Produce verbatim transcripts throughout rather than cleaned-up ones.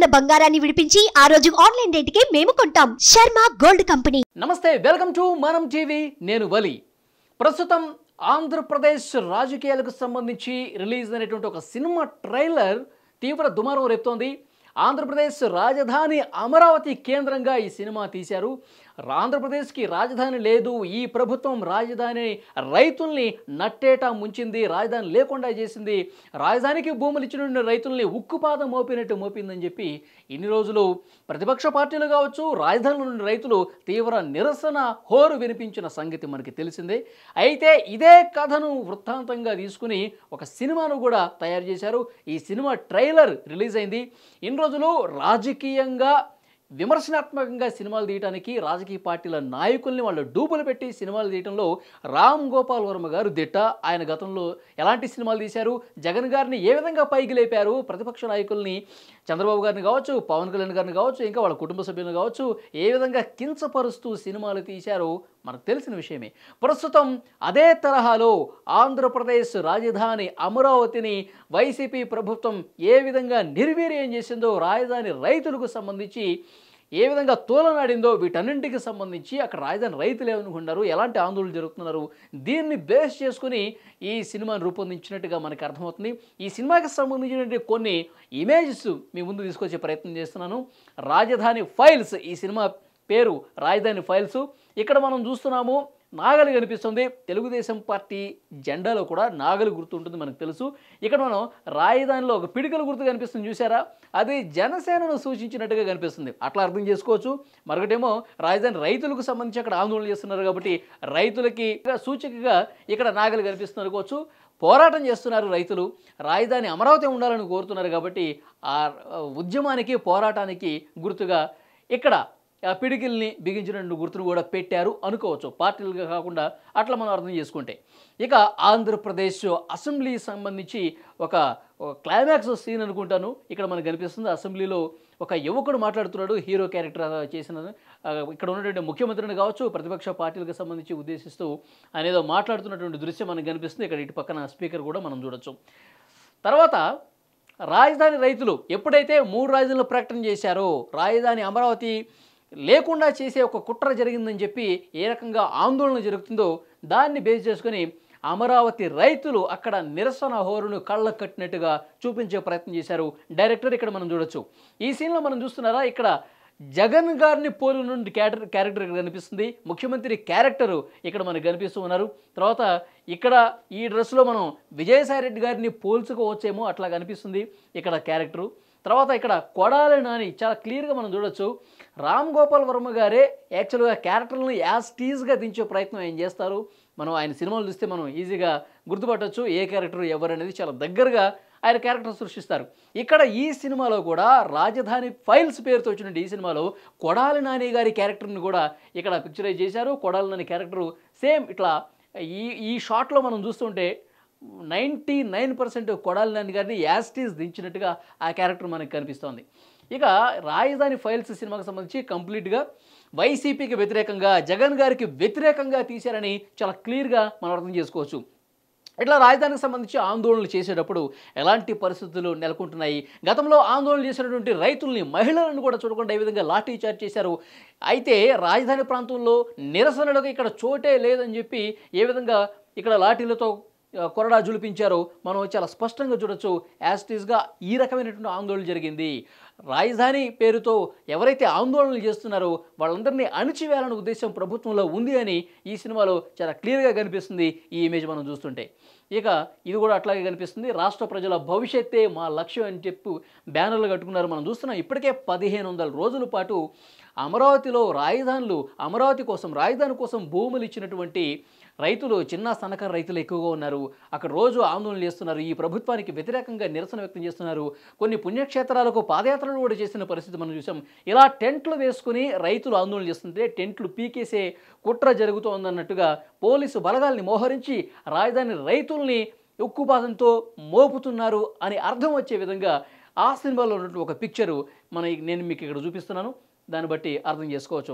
ఉన్న బంగారాన్ని విడిపించి ఆ రోజు ఆన్లైన్ రేటుకే మేము కొంటాం. Sharma gold company. నమస్తే, వెల్కమ్ టు మనం టీవీ. నేను వలి. ప్రస్తుతం ఆంధ్రప్రదేశ్ రాజకీయాలకు సంబంధించి రిలీజ్ అయినటువంటి ఒక సినిమా ట్రైలర్ తీవ్ర దుమారం రేపుతోంది. ఆంధ్రప్రదేశ్ రాజధాని అమరావతి కేంద్రంగా ఈ సినిమా తీశారు. ఆంధ్రప్రదేశ్కి రాజధాని లేదు, ఈ ప్రభుత్వం రాజధాని రైతుల్ని నట్టేటా ముంచింది, రాజధాని లేకుండా చేసింది, రాజధానికి భూములు ఇచ్చిన రైతుల్ని ఉక్కుపాదం మోపినట్టు మోపిందని చెప్పి ఇన్ని రోజులు ప్రతిపక్ష పార్టీలు కావచ్చు, రాజధానిలో ఉన్న రైతులు తీవ్ర నిరసన హోరు వినిపించిన సంగతి మనకి తెలిసిందే. అయితే ఇదే కథను వృత్తాంతంగా తీసుకుని ఒక సినిమాను కూడా తయారు చేశారు. ఈ సినిమా ట్రైలర్ రిలీజ్ అయింది. ఇన్ని రోజులు రాజకీయంగా విమర్శనాత్మకంగా సినిమాలు తీయడానికి రాజకీయ పార్టీల నాయకుల్ని వాళ్ళు డూబులు పెట్టి సినిమాలు తీయడంలో రామ్ గోపాల్ వర్మ గారు దిట్ట. ఆయన గతంలో ఎలాంటి సినిమాలు తీశారు, జగన్ గారిని ఏ విధంగా పైకి లేపారు, ప్రతిపక్ష నాయకుల్ని చంద్రబాబు గారిని కావచ్చు, పవన్ కళ్యాణ్ గారిని కావచ్చు, ఇంకా వాళ్ళ కుటుంబ సభ్యులను కావచ్చు, ఏ విధంగా కించపరుస్తూ సినిమాలు తీశారో మనకు తెలిసిన విషయమే. ప్రస్తుతం అదే తరహాలో ఆంధ్రప్రదేశ్ రాజధాని అమరావతిని వైసీపీ ప్రభుత్వం ఏ విధంగా నిర్వీర్యం చేసిందో, రాజధాని రైతులకు సంబంధించి ఏ విధంగా తోలనాడిందో, వీటన్నింటికి సంబంధించి అక్కడ రాజధాని రైతులు ఏమనుకున్నారు, ఎలాంటి ఆందోళన జరుగుతున్నారు, దీన్ని బేస్ చేసుకుని ఈ సినిమాను రూపొందించినట్టుగా మనకు అర్థమవుతుంది. ఈ సినిమాకి సంబంధించినటువంటి కొన్ని ఇమేజెస్ మీ ముందు తీసుకొచ్చే ప్రయత్నం చేస్తున్నాను. రాజధాని ఫైల్స్, ఈ సినిమా పేరు రాజధాని ఫైల్స్. ఇక్కడ మనం చూస్తున్నాము నాగలి కనిపిస్తుంది. తెలుగుదేశం పార్టీ జెండాలో కూడా నాగలి గుర్తు ఉంటుంది, మనకు తెలుసు. ఇక్కడ మనం రాజధానిలో ఒక పిడికల గుర్తు కనిపిస్తుంది, చూసారా? అది జనసేనను సూచించినట్టుగా కనిపిస్తుంది, అట్లా అర్థం చేసుకోవచ్చు. మరొకటేమో రాజధాని రైతులకు సంబంధించి అక్కడ ఆందోళన చేస్తున్నారు కాబట్టి రైతులకి సూచికగా ఇక్కడ నాగలి కనిపిస్తుంది అనుకోవచ్చు. పోరాటం చేస్తున్నారు రైతులు, రాజధాని అమరావతి ఉండాలని కోరుతున్నారు కాబట్టి ఆ ఉద్యమానికి పోరాటానికి గుర్తుగా ఇక్కడ ఆ పిడికిల్ని బిగించిన గుర్తును కూడా పెట్టారు అనుకోవచ్చు, పార్టీలుగా కాకుండా అట్లా మనం అర్థం చేసుకుంటే. ఇక ఆంధ్రప్రదేశ్ అసెంబ్లీ సంబంధించి ఒక క్లైమాక్స్ సీన్ అనుకుంటాను ఇక్కడ మనకు కనిపిస్తుంది. అసెంబ్లీలో ఒక యువకుడు మాట్లాడుతున్నాడు, హీరో క్యారెక్టర్ చేసిన ఇక్కడ ఉన్నటువంటి ముఖ్యమంత్రిని కావచ్చు, ప్రతిపక్ష పార్టీలకు సంబంధించి ఉద్దేశిస్తూ అనేదో మాట్లాడుతున్నటువంటి దృశ్యం మనకు కనిపిస్తుంది. ఇక్కడ ఇటు పక్కన స్పీకర్ కూడా మనం చూడొచ్చు. తర్వాత రాజధాని రైతులు ఎప్పుడైతే మూడు రాజధానులు ప్రకటన చేశారో, రాజధాని అమరావతి లేకుండా చేసే ఒక కుట్ర జరిగిందని చెప్పి ఏ రకంగా ఆందోళన జరుగుతుందో దాన్ని బేస్ చేసుకొని అమరావతి రైతులు అక్కడ నిరసన హోరును కళ్ళ కట్టినట్టుగా చూపించే ప్రయత్నం చేశారు డైరెక్టర్. ఇక్కడ మనం చూడొచ్చు. ఈ సీన్లో మనం చూస్తున్నారా, ఇక్కడ జగన్ గారిని పోలి నుండి క్యారెక్టర్ క్యారెక్టర్ ఇక్కడ కనిపిస్తుంది, ముఖ్యమంత్రి క్యారెక్టరు ఇక్కడ మనకు కనిపిస్తూ ఉన్నారు. తర్వాత ఇక్కడ ఈ డ్రెస్లో మనం విజయసాయి రెడ్డి గారిని పోల్చుకోవచ్చేమో అట్లా కనిపిస్తుంది ఇక్కడ క్యారెక్టరు. తర్వాత ఇక్కడ కొడాలి నాని చాలా క్లియర్గా మనం చూడొచ్చు. రామ్ గోపాల్ వర్మ గారే యాక్చువల్గా క్యారెక్టర్లను యాజ్ టీజ్గా దించే ప్రయత్నం ఆయన చేస్తారు. మనం ఆయన సినిమాలు చూస్తే మనం ఈజీగా గుర్తుపట్టవచ్చు ఏ క్యారెక్టర్ ఎవరు అనేది, చాలా దగ్గరగా ఆయన క్యారెక్టర్ సృష్టిస్తారు. ఇక్కడ ఈ సినిమాలో కూడా రాజధాని ఫైల్స్ పేరుతో వచ్చినట్టు ఈ సినిమాలో కొడాలి నాని గారి క్యారెక్టర్ని కూడా ఇక్కడ పిక్చరైజ్ చేశారు. కొడాలి నాని క్యారెక్టరు సేమ్ ఇట్లా ఈ ఈ షాట్లో మనం చూస్తుంటే ninety nine percent Kodali Nani గారిని యాస్టీస్ దించినట్టుగా ఆ క్యారెక్టర్ మనకు కనిపిస్తోంది. ఇక రాజధాని ఫైల్స్ సినిమాకి సంబంధించి కంప్లీట్గా వైసీపీకి వ్యతిరేకంగా, జగన్ గారికి వ్యతిరేకంగా తీశారని చాలా క్లియర్గా మనం అర్థం చేసుకోవచ్చు. ఇట్లా రాజధానికి సంబంధించి ఆందోళనలు చేసేటప్పుడు ఎలాంటి పరిస్థితులు నెలకొంటున్నాయి, గతంలో ఆందోళన చేసినటువంటి రైతుల్ని, మహిళలను కూడా చూడకుండా ఏ విధంగా లాఠీ చార్జ్ చేశారు. అయితే రాజధాని ప్రాంతంలో నిరసనలకు ఇక్కడ చోటే లేదని చెప్పి ఏ విధంగా ఇక్కడ లాఠీలతో కొరడా జులిపించారో మనం చాలా స్పష్టంగా చూడొచ్చు. యాస్టీస్గా ఈ రకమైనటువంటి ఆందోళన జరిగింది. రాజధాని పేరుతో ఎవరైతే ఆందోళనలు చేస్తున్నారో వాళ్ళందరినీ అణిచివేయాలనే ఉద్దేశం ప్రభుత్వంలో ఉంది అని ఈ సినిమాలో చాలా క్లియర్గా కనిపిస్తుంది ఈ ఇమేజ్ మనం చూస్తుంటే. ఇక ఇది కూడా అట్లాగే కనిపిస్తుంది. రాష్ట్ర ప్రజల భవిష్యత్తే మా లక్ష్యం అని చెప్పి బ్యానర్లు కట్టుకున్నారు. మనం చూస్తున్నాం ఇప్పటికే పదిహేను వందల రోజుల పాటు అమరావతిలో రాజధానులు, అమరావతి కోసం రాజధాని కోసం భూములు ఇచ్చినటువంటి రైతులు, చిన్న సన్నకారు రైతులు ఎక్కువగా ఉన్నారు. అక్కడ రోజు ఆందోళన చేస్తున్నారు, ఈ ప్రభుత్వానికి వ్యతిరేకంగా నిరసన వ్యక్తం చేస్తున్నారు. కొన్ని పుణ్యక్షేత్రాలకు పాదయాత్రలు కూడా చేసిన పరిస్థితి మనం చూసాం. ఇలా టెంట్లు వేసుకుని రైతులు ఆందోళన చేస్తుంటే టెంట్లు పీకేసే కుట్ర జరుగుతోందన్నట్టుగా పోలీసు బలగాల్ని మోహరించి రాజధాని రైతుల్ని ఉక్కుపాదంతో మోపుతున్నారు అని అర్థం వచ్చే విధంగా ఆ సినిమాలో ఉన్నటువంటి ఒక పిక్చరు మన నేను మీకు ఇక్కడ చూపిస్తున్నాను, దాన్ని బట్టి అర్థం చేసుకోవచ్చు.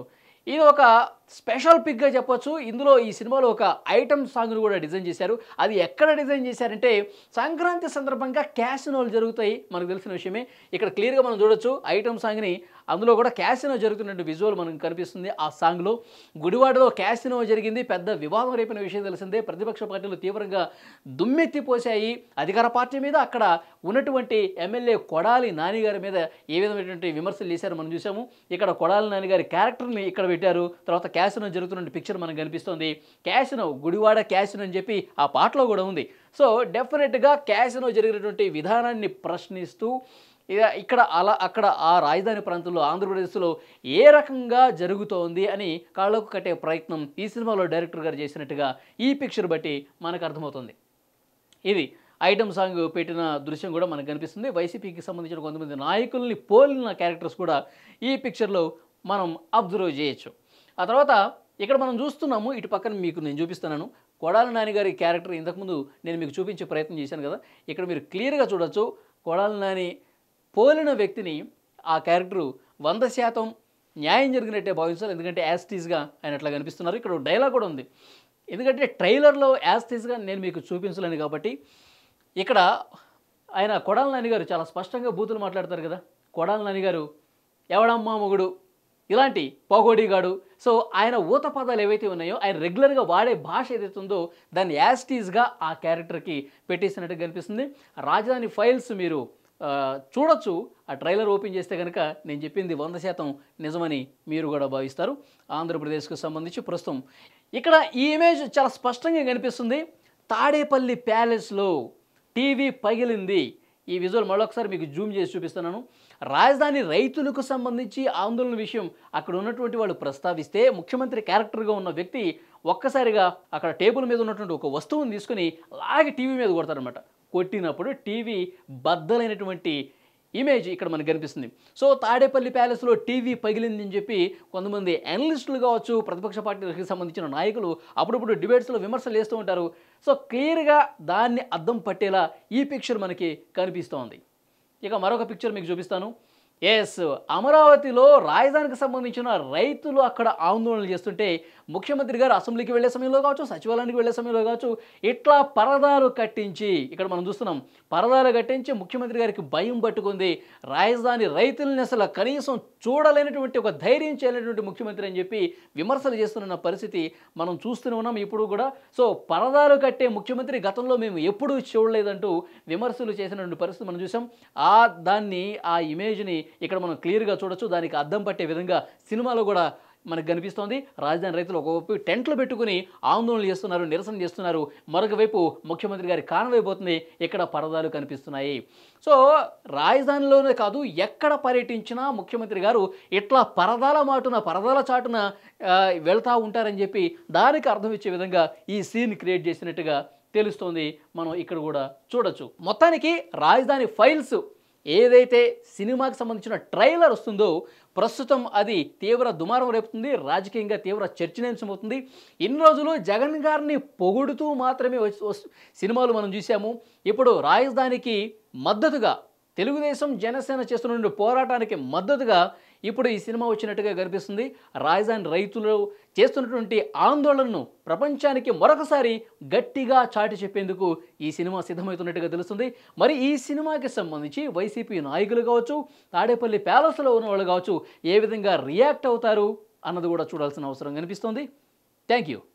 ఇది ఒక స్పెషల్ పిక్గా చెప్పొచ్చు. ఇందులో ఈ సినిమాలో ఒక ఐటమ్ సాంగ్ను కూడా డిజైన్ చేశారు. అది ఎక్కడ డిజైన్ చేశారంటే సంక్రాంతి సందర్భంగా క్యాసినోలు జరుగుతాయి, మనకు తెలిసిన విషయమే. ఇక్కడ క్లియర్గా మనం చూడొచ్చు ఐటమ్ సాంగ్ని. అందులో కూడా క్యాసినో జరుగుతున్నట్టు విజువల్ మనకు కనిపిస్తుంది. ఆ సాంగ్లో గుడివాడలో క్యాసినో జరిగింది, పెద్ద వివాదం రేపిన విషయం తెలిసిందే. ప్రతిపక్ష పార్టీలు తీవ్రంగా దుమ్మెత్తిపోశాయి అధికార పార్టీ మీద. అక్కడ ఉన్నటువంటి ఎమ్మెల్యే కొడాలి నానిగారి మీద ఏ విధమైనటువంటి విమర్శలు చేశారు మనం చూసాము. ఇక్కడ కొడాలి నానిగారి క్యారెక్టర్ని ఇక్కడ పెట్టారు. తర్వాత క్యాసినో జరుగుతున్న పిక్చర్ మనకు కనిపిస్తుంది. క్యాసినో, గుడివాడ క్యాసినో అని చెప్పి ఆ పాటలో కూడా ఉంది. సో డెఫినెట్గా క్యాసినో జరిగినటువంటి విధానాన్ని ప్రశ్నిస్తూ ఇక్కడ అలా అక్కడ ఆ రాజధాని ప్రాంతంలో ఆంధ్రప్రదేశ్లో ఏ రకంగా జరుగుతోంది అని కాళ్ళకు కట్టే ప్రయత్నం ఈ సినిమాలో డైరెక్టర్ గారు చేసినట్టుగా ఈ పిక్చర్ బట్టి మనకు అర్థమవుతుంది. ఇది ఐటమ్ సాంగ్ పెట్టిన దృశ్యం కూడా మనకు కనిపిస్తుంది. వైసీపీకి సంబంధించిన కొంతమంది నాయకుల్ని పోలిన క్యారెక్టర్స్ కూడా ఈ పిక్చర్లో మనం అబ్జర్వ్ చేయొచ్చు. ఆ తర్వాత ఇక్కడ మనం చూస్తున్నాము, ఇటు పక్కన మీకు నేను చూపిస్తున్నాను కొడాలి నాని గారి క్యారెక్టర్. ఇంతకుముందు నేను మీకు చూపించే ప్రయత్నం చేశాను కదా, ఇక్కడ మీరు క్లియర్గా చూడొచ్చు కొడాలి నాని పోలిన వ్యక్తిని ఆ క్యారెక్టరు వంద శాతం న్యాయం జరిగినట్టే భావించాలి. ఎందుకంటే యాస్టీస్గా ఆయన అట్లా కనిపిస్తున్నారు. ఇక్కడ డైలాగ్ కూడా ఉంది, ఎందుకంటే ట్రైలర్లో యాస్టీస్గా నేను మీకు చూపించలేను కాబట్టి. ఇక్కడ ఆయన కొడాలి నాని గారు చాలా స్పష్టంగా బూతులు మాట్లాడతారు కదా. కొడాలి నాని గారు ఎవడమ్మా మొగుడు, ఇలాంటి పోగోడిగాడు. సో ఆయన ఊత పదాలు ఏవైతే ఉన్నాయో ఆయన రెగ్యులర్గా వాడే భాష ఏదైతే ఉందో దాన్ని యాస్టీస్గా ఆ క్యారెక్టర్కి పెట్టేసినట్టు కనిపిస్తుంది. రాజధాని ఫైల్స్ మీరు చూడొచ్చు, ఆ ట్రైలర్ ఓపెన్ చేస్తే కనుక నేను చెప్పింది వంద శాతం నిజమని మీరు కూడా భావిస్తారు. ఆంధ్రప్రదేశ్కు సంబంధించి ప్రస్తుతం ఇక్కడ ఈ ఇమేజ్ చాలా స్పష్టంగా కనిపిస్తుంది. తాడేపల్లి ప్యాలెస్లో టీవీ పగిలింది. ఈ విజువల్ మరొకసారి మీకు జూమ్ చేసి చూపిస్తున్నాను. రాజధాని రైతులకు సంబంధించి ఆందోళన విషయం అక్కడ ఉన్నటువంటి వాళ్ళు ప్రస్తావిస్తే ముఖ్యమంత్రి క్యారెక్టర్గా ఉన్న వ్యక్తి ఒక్కసారిగా అక్కడ టేబుల్ మీద ఉన్నటువంటి ఒక వస్తువుని తీసుకుని లాగి టీవీ మీద కొడతారనమాట. కొట్టినప్పుడు టీవీ బద్దలైనటువంటి ఇమేజ్ ఇక్కడ మనకు కనిపిస్తుంది. సో తాడేపల్లి ప్యాలెస్లో టీవీ పగిలిందని చెప్పి కొంతమంది అనలిస్టులు కావచ్చు, ప్రతిపక్ష పార్టీలకు సంబంధించిన నాయకులు అప్పుడప్పుడు డిబేట్స్లో విమర్శలు చేస్తూ ఉంటారు. సో క్లియర్గా దాన్ని అద్దం పట్టేలా ఈ పిక్చర్ మనకి కనిపిస్తోంది. ఇక మరొక పిక్చర్ మీకు చూపిస్తాను. ఎస్, అమరావతిలో రాజధానికి సంబంధించిన రైతులు అక్కడ ఆందోళనలు చేస్తుంటే ముఖ్యమంత్రి గారు అసెంబ్లీకి వెళ్ళే సమయంలో కావచ్చు, సచివాలయానికి వెళ్ళే సమయంలో కావచ్చు, ఇట్లా పరదాలు కట్టించి ఇక్కడ మనం చూస్తున్నాం పరదాలు కట్టించి ముఖ్యమంత్రి గారికి భయం పట్టుకుంది. రాజధాని రైతులని అసలు కనీసం చూడలేనటువంటి ఒక ధైర్యం చేయలేనటువంటి ముఖ్యమంత్రి అని చెప్పి విమర్శలు చేస్తున్న పరిస్థితి మనం చూస్తూనే ఉన్నాం ఇప్పుడు కూడా. సో పరదాలు కట్టే ముఖ్యమంత్రి గతంలో మేము ఎప్పుడూ చూడలేదంటూ విమర్శలు చేసినటువంటి పరిస్థితి మనం చూసాం. ఆ దాన్ని ఆ ఇమేజ్ని ఇక్కడ మనం క్లియర్గా చూడొచ్చు. దానికి అద్దం పట్టే విధంగా సినిమాలో కూడా మనకు కనిపిస్తోంది. రాజధాని రైతులు ఒకవైపు టెంట్లు పెట్టుకుని ఆందోళనలు చేస్తున్నారు, నిరసన చేస్తున్నారు. మరొక వైపు ముఖ్యమంత్రి గారి కానవైపోతుంది, ఇక్కడ పరదాలు కనిపిస్తున్నాయి. సో రాజధానిలోనే కాదు ఎక్కడ పర్యటించినా ముఖ్యమంత్రి గారు ఇట్లా పరదాల మాటున పరదాల చాటున వెళ్తూ ఉంటారని చెప్పి దానికి అర్థం ఇచ్చే విధంగా ఈ సీన్ క్రియేట్ చేసినట్టుగా తెలుస్తోంది. మనం ఇక్కడ కూడా చూడొచ్చు. మొత్తానికి రాజధాని ఫైల్స్ ఏదైతే సినిమాకి సంబంధించిన ట్రైలర్ వస్తుందో ప్రస్తుతం అది తీవ్ర దుమారం రేపుతుంది, రాజకీయంగా తీవ్ర చర్చనీయాంశమవుతుంది. ఇన్ని రోజులు జగన్ గారిని పొగుడుతూ మాత్రమే సినిమాలు మనం చూసాము. ఇప్పుడు రాజధానికి మద్దతుగా తెలుగుదేశం జనసేన చేస్తున్న పోరాటానికి మద్దతుగా ఇప్పుడు ఈ సినిమా వచ్చినట్టుగా కనిపిస్తుంది. రాజధాని రైతులు చేస్తున్నటువంటి ఆందోళనను ప్రపంచానికి మరొకసారి గట్టిగా చాటి చెప్పేందుకు ఈ సినిమా సిద్ధమవుతున్నట్టుగా తెలుస్తుంది. మరి ఈ సినిమాకి సంబంధించి వైసీపీ నాయకులు కావచ్చు, తాడేపల్లి ప్యాలెస్లో ఉన్న వాళ్ళు కావచ్చు ఏ విధంగా రియాక్ట్ అవుతారు అన్నది కూడా చూడాల్సిన అవసరం కనిపిస్తుంది. Thank you.